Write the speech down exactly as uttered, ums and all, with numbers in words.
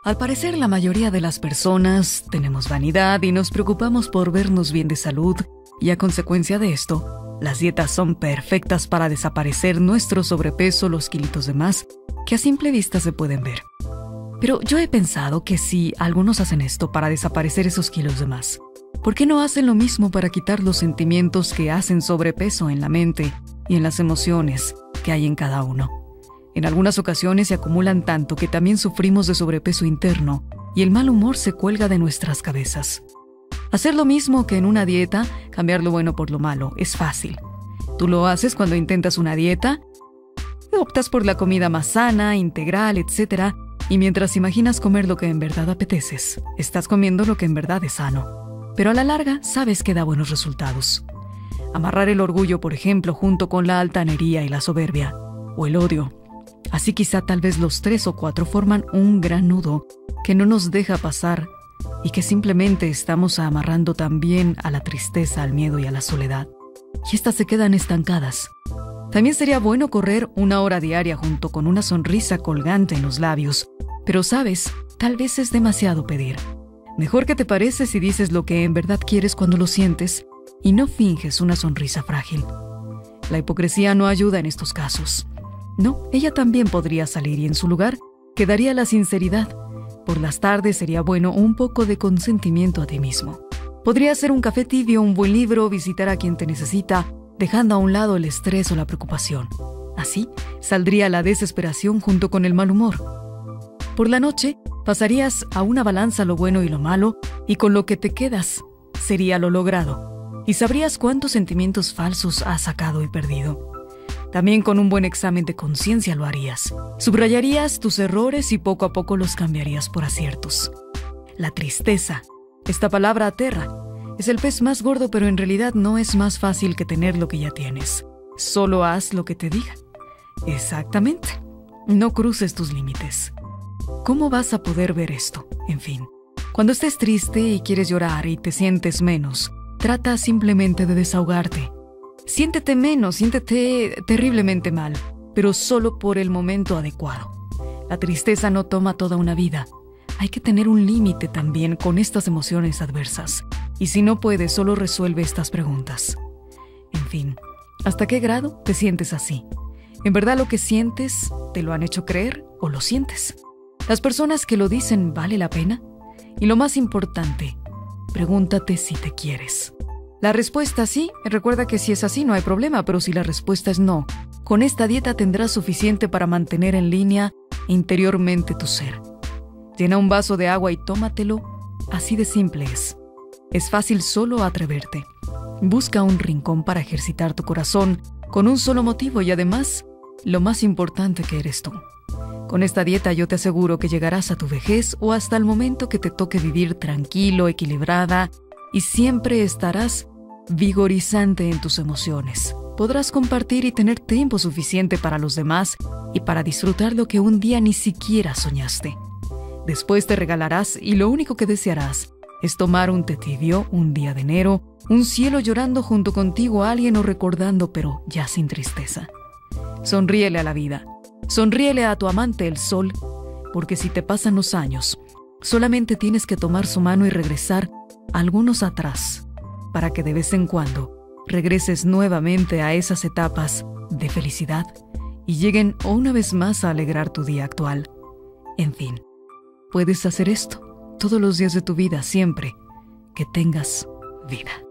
Al parecer, la mayoría de las personas tenemos vanidad y nos preocupamos por vernos bien de salud, y a consecuencia de esto, las dietas son perfectas para desaparecer nuestro sobrepeso, los kilitos de más, que a simple vista se pueden ver. Pero yo he pensado que si algunos hacen esto para desaparecer esos kilos de más, ¿por qué no hacen lo mismo para quitar los sentimientos que hacen sobrepeso en la mente y en las emociones que hay en cada uno? En algunas ocasiones se acumulan tanto que también sufrimos de sobrepeso interno y el mal humor se cuelga de nuestras cabezas. Hacer lo mismo que en una dieta, cambiar lo bueno por lo malo, es fácil. Tú lo haces cuando intentas una dieta, optas por la comida más sana, integral, etcétera, y mientras imaginas comer lo que en verdad apeteces, estás comiendo lo que en verdad es sano. Pero a la larga sabes que da buenos resultados. Amarrar el orgullo, por ejemplo, junto con la altanería y la soberbia, o el odio. Así quizá tal vez los tres o cuatro forman un gran nudo que no nos deja pasar y que simplemente estamos amarrando también a la tristeza, al miedo y a la soledad. Y estas se quedan estancadas. También sería bueno correr una hora diaria junto con una sonrisa colgante en los labios. Pero sabes, tal vez es demasiado pedir. Mejor que te parece si dices lo que en verdad quieres cuando lo sientes y no finges una sonrisa frágil. La hipocresía no ayuda en estos casos. No, ella también podría salir y en su lugar quedaría la sinceridad. Por las tardes sería bueno un poco de consentimiento a ti mismo. Podría ser un café tibio, un buen libro, visitar a quien te necesita, dejando a un lado el estrés o la preocupación. Así saldría la desesperación junto con el mal humor. Por la noche, pasarías a una balanza lo bueno y lo malo, y con lo que te quedas sería lo logrado. Y sabrías cuántos sentimientos falsos has sacado y perdido. También con un buen examen de conciencia lo harías. Subrayarías tus errores y poco a poco los cambiarías por aciertos. La tristeza. Esta palabra aterra. Es el pez más gordo, pero en realidad no es más fácil que tener lo que ya tienes. Solo haz lo que te digan. Exactamente. No cruces tus límites. ¿Cómo vas a poder ver esto? En fin, cuando estés triste y quieres llorar y te sientes menos, trata simplemente de desahogarte. Siéntete menos, siéntete terriblemente mal, pero solo por el momento adecuado. La tristeza no toma toda una vida. Hay que tener un límite también con estas emociones adversas. Y si no puedes, solo resuelve estas preguntas. En fin, ¿hasta qué grado te sientes así? ¿En verdad lo que sientes te lo han hecho creer o lo sientes? ¿Las personas que lo dicen vale la pena? Y lo más importante, pregúntate si te quieres. La respuesta sí, recuerda que si es así no hay problema, pero si la respuesta es no, con esta dieta tendrás suficiente para mantener en línea interiormente tu ser. Llena un vaso de agua y tómatelo, así de simple es. Es fácil solo atreverte. Busca un rincón para ejercitar tu corazón con un solo motivo y además, lo más importante que eres tú. Con esta dieta yo te aseguro que llegarás a tu vejez o hasta el momento que te toque vivir tranquilo, equilibrada y siempre estarás vigorizante en tus emociones. Podrás compartir y tener tiempo suficiente para los demás y para disfrutar lo que un día ni siquiera soñaste. Después te regalarás y lo único que desearás es tomar un té tibio, un día de enero, un cielo llorando junto contigo a alguien o recordando, pero ya sin tristeza. Sonríele a la vida. Sonríele a tu amante el sol, porque si te pasan los años, solamente tienes que tomar su mano y regresar algunos atrás, para que de vez en cuando regreses nuevamente a esas etapas de felicidad y lleguen una vez más a alegrar tu día actual. En fin, puedes hacer esto todos los días de tu vida siempre que tengas vida.